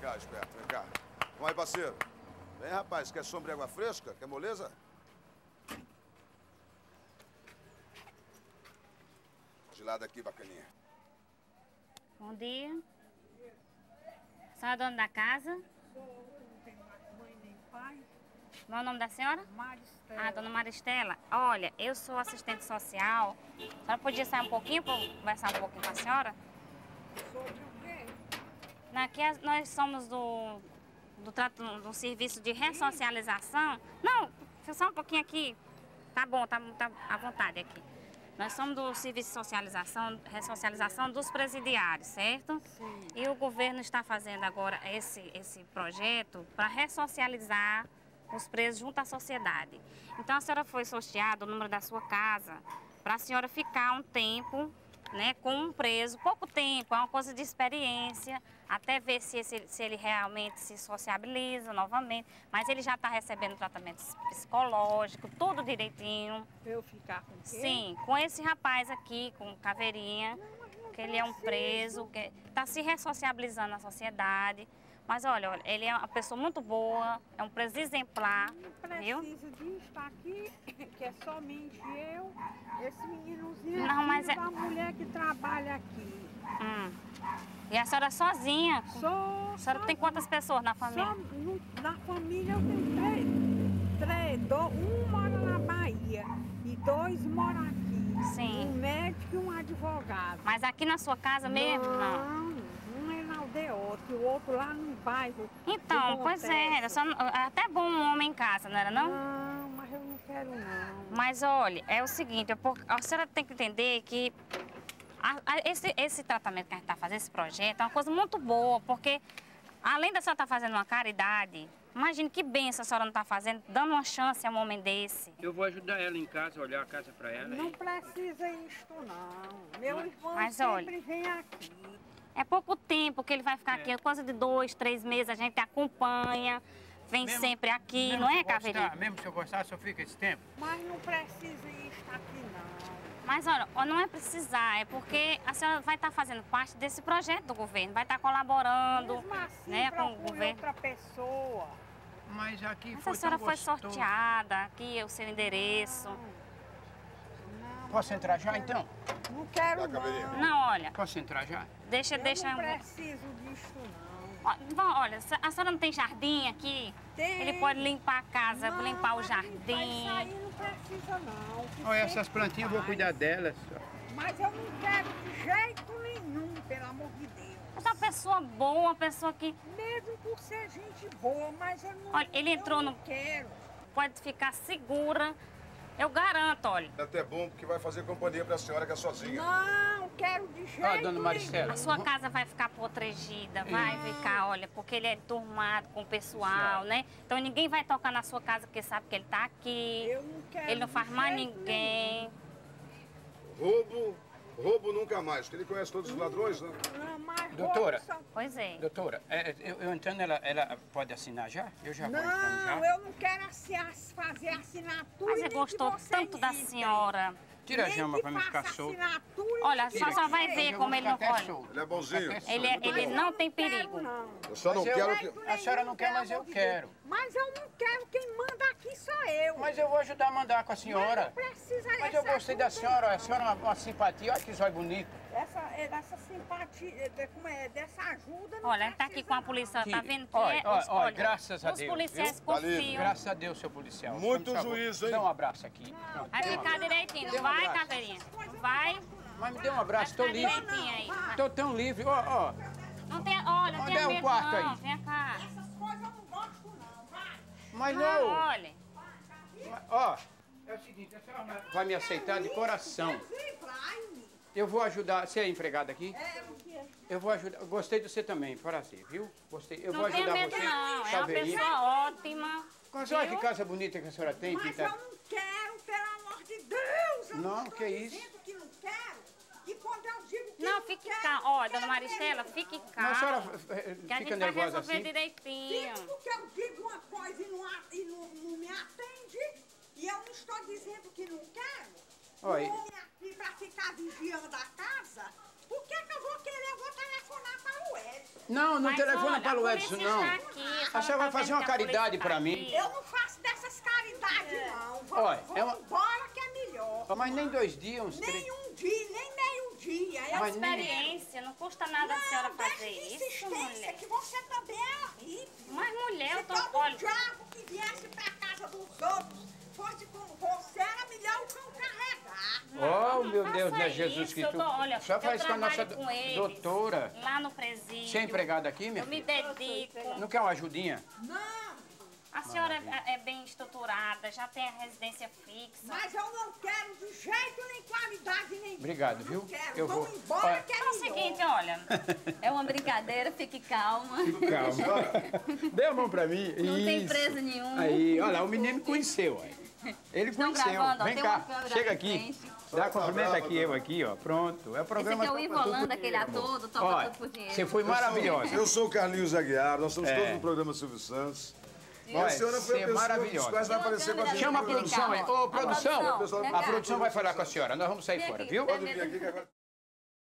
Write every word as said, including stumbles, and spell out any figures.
cá, esperto, vem cá. Vamos aí, parceiro. Vem, rapaz, quer sombra e água fresca? Quer moleza? De lado aqui, bacaninha. Bom dia. A senhora é dona da casa? Sou, não tenho mãe nem pai. Qual é o nome da senhora? Maristela. Ah, dona Maristela. Olha, eu sou assistente social. A senhora podia sair um pouquinho para conversar um pouquinho com a senhora? Sobre o quê? Aqui nós somos do, do, trato, do serviço de ressocialização. Não, só um pouquinho aqui. Tá bom, tá, tá à vontade aqui. Nós somos do serviço de socialização, ressocialização dos presidiários, certo? Sim. E o governo está fazendo agora esse, esse projeto para ressocializar os presos junto à sociedade. Então a senhora foi sorteada o número da sua casa para a senhora ficar um tempo, né, com um preso, pouco tempo, é uma coisa de experiência, até ver se, esse, se ele realmente se sociabiliza novamente, mas ele já está recebendo tratamento psicológico, tudo direitinho. Pra eu ficar com quem? Sim, com esse rapaz aqui, com Caveirinha, que ele é um preso, que está se ressociabilizando na sociedade. Mas olha, olha, ele é uma pessoa muito boa, é um preso exemplar, Não viu? preciso de estar aqui, que é somente eu, esse meninozinho Não, aqui, mas é- da mulher que trabalha aqui. Hum. E a senhora sozinha? Só, A senhora tem quantas pessoas na família? Só no, na família eu tenho três, três do, um mora na Bahia e dois moram aqui. Sim. Um médico e um advogado. Mas aqui na sua casa mesmo? Não. Não, um é na aldeota e o outro lá no bairro. Então, do pois é, Montes. era só, é até bom um homem em casa, não era não? Não, mas eu não quero não. Mas olha, é o seguinte, a senhora tem que entender que a- a- esse, esse tratamento que a gente está fazendo, esse projeto, é uma coisa muito boa, porque além da senhora estar fazendo uma caridade, imagine que benção a senhora não está fazendo, dando uma chance a um homem desse. Eu vou ajudar ela em casa, olhar a casa para ela. Não e- precisa isto não. Meu irmão Mas sempre olha- vem aqui. É pouco tempo que ele vai ficar É. aqui, coisa de dois, três meses, a gente acompanha, vem Mesmo- sempre aqui, mesmo não se é, eu gostar, Caveirinha? Mesmo se eu gostar, só fica esse tempo. Mas não precisa estar aqui não. Mas olha, ó, não é precisar, é porque a senhora vai estar fazendo parte desse projeto do governo, vai estar colaborando, Mesmo assim, né, com o procure governo. outra pessoa. Mas aqui Mas foi a senhora tão foi gostoso. sorteada, aqui é o seu endereço. Não, Posso eu entrar não já, quero- então? Não quero Tá, Caveirinha. não. Não, olha, Posso entrar já? deixa, Eu deixa... não preciso disso não. Ó, Bom, olha, a senhora não tem jardim aqui? Tem. Ele pode limpar a casa, Não, limpar o mas jardim. Isso aí não precisa não. que Olha, sempre essas plantinhas eu vou faz. cuidar delas. Mas eu não quero de jeito nenhum, pelo amor de Deus. Mas é uma pessoa boa, uma pessoa que Mesmo por ser gente boa, mas eu não, Olha, ele entrou eu não no- quero. pode ficar segura. Eu garanto, olha. É até bom porque vai fazer companhia pra senhora que é sozinha. Não, quero de jeito Ah, dona Maristela. A sua casa vai ficar protegida, vai ficar, olha, porque ele é turmado com o pessoal, né? Então ninguém vai tocar na sua casa porque sabe que ele tá aqui. Eu não quero Ele não de faz mais jeito ninguém. Roubo, roubo nunca mais, porque ele conhece todos os ladrões, né? nenhum. Não, mas Doutora. roubo são- Pois é. Doutora, é, eu, eu entrando, ela, ela pode assinar já? Eu já vou entrando Não, já. eu não quero assi- ass- fazer assinatura. Mas nem ele que gostou vocês tanto da ditem. senhora. Tira a Nem jama que pra mim ficar faça solto. assinatura, Olha, nem só que só vai seja. ver Eu como vou ele não ficar até pode. solto. Ele é bonzinho. Até solto. Ele, é- Muito ele bom. não tem quero, perigo. não. Eu só não Mas eu- quero Jeito que... A senhora nenhum, não quer, pelo mas eu amor de quero. Deus. Mas eu não quero, quem manda aqui sou eu. Mas eu vou ajudar a mandar com a Mas senhora. não precisa Mas eu essa gostei da ajuda, senhora, não. a senhora é uma, uma simpatia, olha que zóio bonito. Essa, essa simpatia, de- como é, dessa ajuda não Olha, ele tá aqui precisa, com a não. polícia, tá Aqui. vendo que Olha, é, olha, os, olha, graças a os Deus, policiais viu? Tá livre. confiam. Graças a Deus, seu policial. Muito Por favor, juízo, hein? Dá um abraço aqui. Não, Pronto. Vai ficar direitinho, Dê um vai, abraço. Caveirinha? Vai, Mas me dê um abraço, vai tô ficar livre. direitinho aí. Tô tão livre, ó, ó. Não tem, olha, não Onde tem é o medo quarto não, aí? vem cá. Essas coisas eu não gosto não, vai. Mas Não, não. olha. Mas, ó, é o seguinte, a senhora vai me aceitar de coração. Sim, vai. Eu vou ajudar. Você é empregada aqui? É, o que é? Eu vou ajudar. Gostei de você também, prazer, viu? Gostei. Eu vou Não tem ajudar medo você. não, é uma Caveirinha. pessoa ótima. Mas olha viu? que casa bonita que a senhora tem, Mas eu pintada. não quero, pelo amor de Deus. Eu Não, estou que isso? dizendo que não quero. E quando eu digo que Não, não fique quero, calma. Ó, quero dona Maristela, mesmo. fique Mas a senhora calma. eh, Que a fica gente vai nervosa resolver assim? direitinho. Fico porque eu digo uma coisa e não, a- e não, não me atende. E eu não estou dizendo que não quero. Oi. O homem aqui para ficar vigiando a casa. Por que que eu vou querer? Eu vou telefonar para o Edson. Não, não Mas, telefona olha, para o a Edson, polícia não. está aqui, A a senhora vai tá fazer vendo uma que a polícia caridade está para mim? aqui. Eu não faço dessas caridades, não. Vamos, Olha, é uma- vamos embora que é melhor. Mas nem dois dias, uns três... Nem um dia, nem meio dia. É uma Mas nem- experiência, não custa nada a senhora Não, fazer deixa de isso, insistência, mulher. que você também é horrível. Mas, mulher, eu Se tô... todo Olha, diabo que viesse pra casa dos outros fosse como você, era melhor o cão carregar. Oh, não meu faça Deus, né, isso, Jesus eu Cristo? tô- olha, A senhora eu faz com a nossa trabalho com eles, doutora. lá no presídio. Você é empregada aqui, minha Eu me filha? dedico. Não quer uma ajudinha? Não, A senhora é, é bem estruturada, já tem a residência fixa. mas eu não quero de jeito nem qualidade nem. Obrigado, não viu? Quero. Eu Vamos vou- embora Olha, que é É o melhor. seguinte, olha, É uma brincadeira, fique calma. Calma. Dê a mão pra mim. Não tem Isso. preso nenhum. Aí, olha lá, o menino conheceu, olha. Ele Estão conheceu. gravando, ó, Vem tem cá, uma câmera chega na aqui. frente. Dá cumprimento aqui, eu aqui, ó. Pronto. É o Esse programa... aqui é o Ivo Holanda, aquele ator do Toca Olha, Tudo por Dinheiro. você foi maravilhosa. Eu sou o Carlinhos Aguiar, nós estamos É. todos no programa Silvio Santos. E Olha, a senhora foi você a é pessoa que maravilhosa. quase vai aparecer com a gente. Chama a no programa. produção aí. Ô, A produção. produção, A produção vai falar com a senhora. Nós vamos sair Vem fora, aqui. viu? Pode vir aqui que agora...